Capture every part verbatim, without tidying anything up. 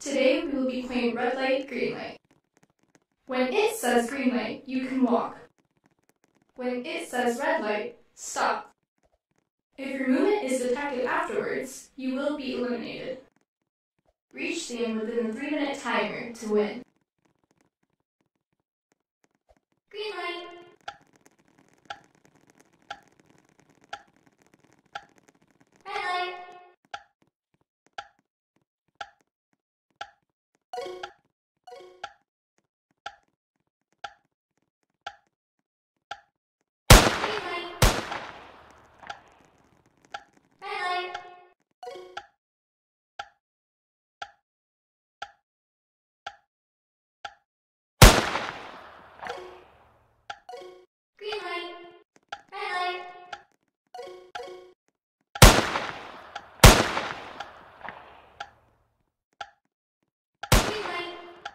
Today we will be playing red light, green light. When it says green light, you can walk. When it says red light, stop. If your movement is detected afterwards, you will be eliminated. Reach the end within the three minute timer to win. Green light. Red light. Green light. Red light. Green light. Red light. Green light.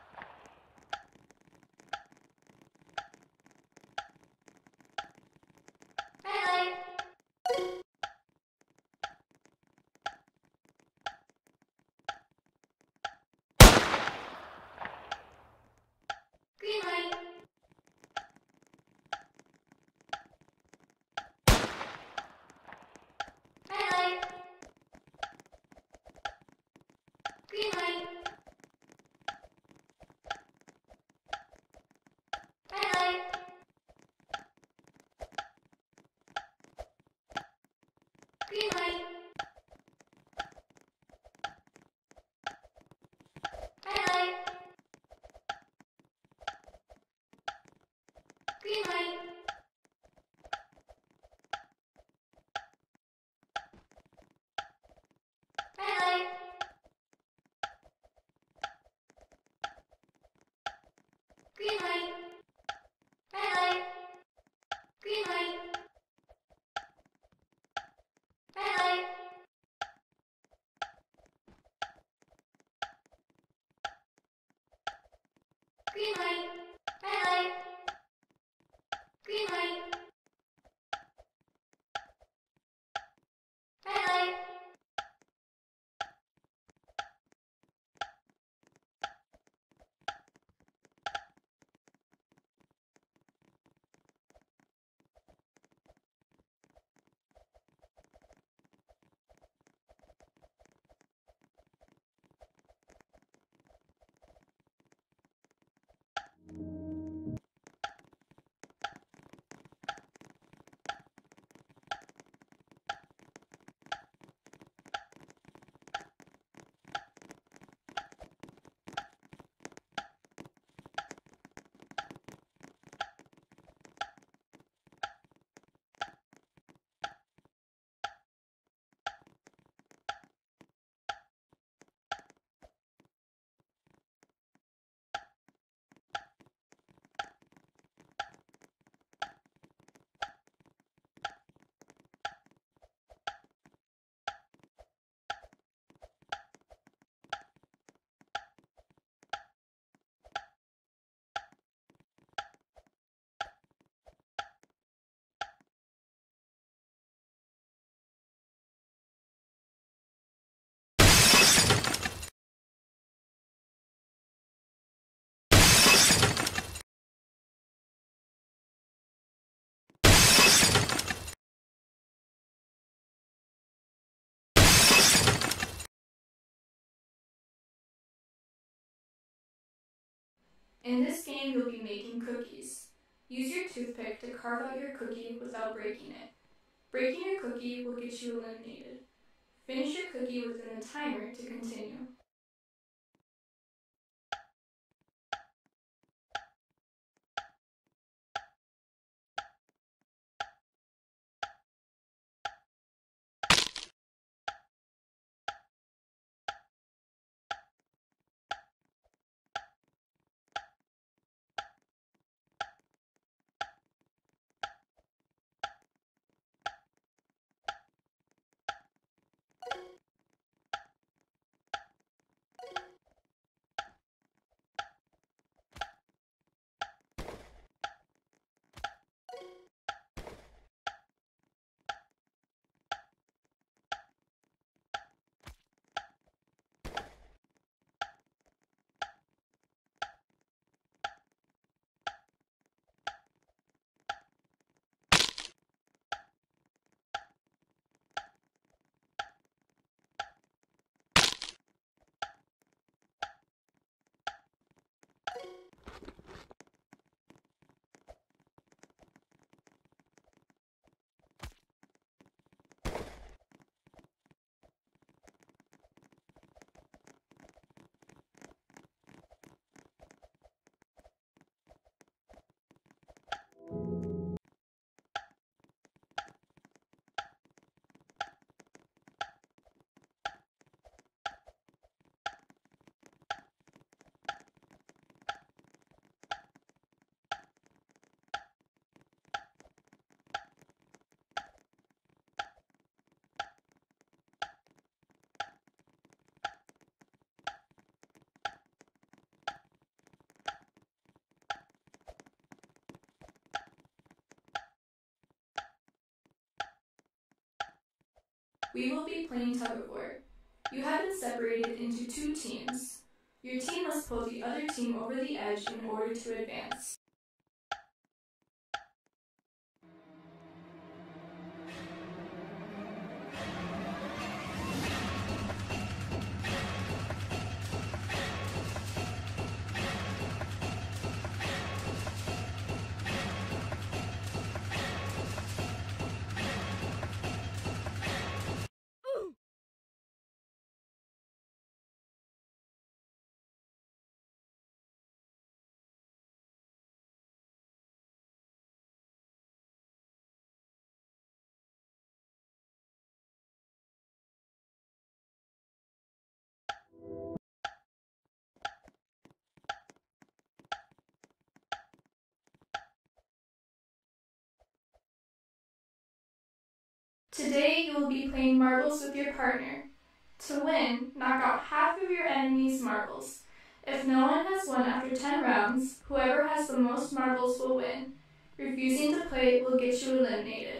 Red light. Green light. Red light. Green light. Red light. Green light. Red light. Green light. Red light. Green light. Red light. Green light. Red light. Green light. Red light. Green light. Red light. In this game, you'll be making cookies. Use your toothpick to carve out your cookie without breaking it. Breaking your cookie will get you eliminated. Finish your cookie within the timer to continue. We will be playing tug of war. You have been separated into two teams. Your team must pull the other team over the edge in order to advance. Today you will be playing marbles with your partner. To win, knock out half of your enemy's marbles. If no one has won after ten rounds, whoever has the most marbles will win. Refusing to play will get you eliminated.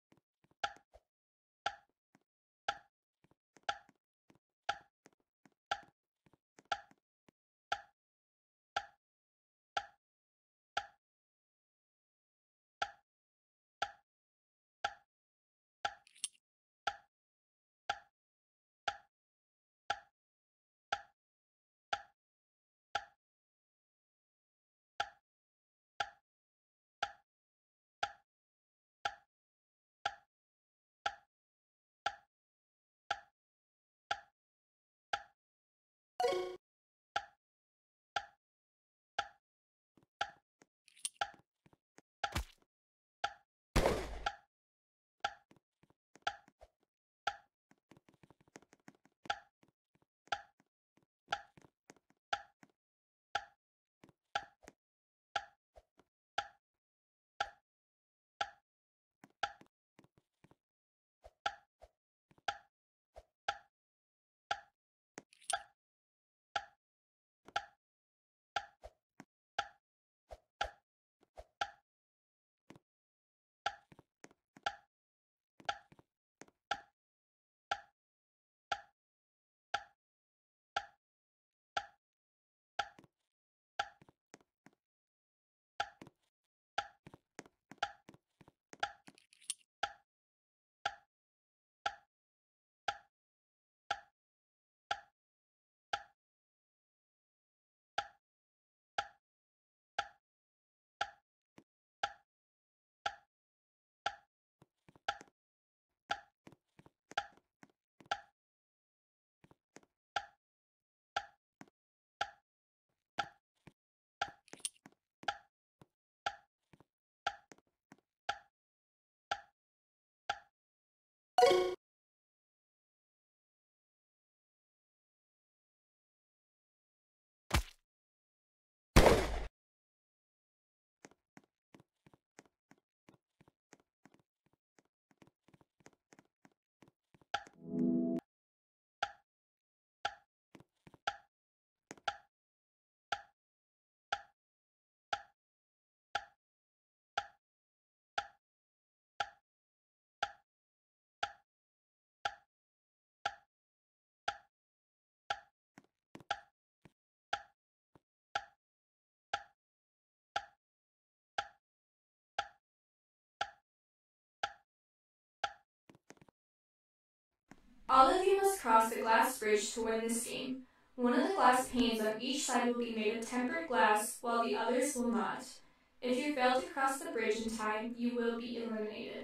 All of you must cross the glass bridge to win this game. One of the glass panes on each side will be made of tempered glass, while the others will not. If you fail to cross the bridge in time, you will be eliminated.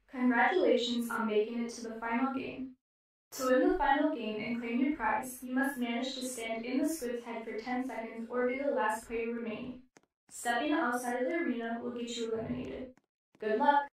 Congratulations on making it to the final game. To win the final game and claim your prize, you must manage to stand in the squid's head for ten seconds or be the last player remaining. Stepping outside of the arena will get you eliminated. Good luck!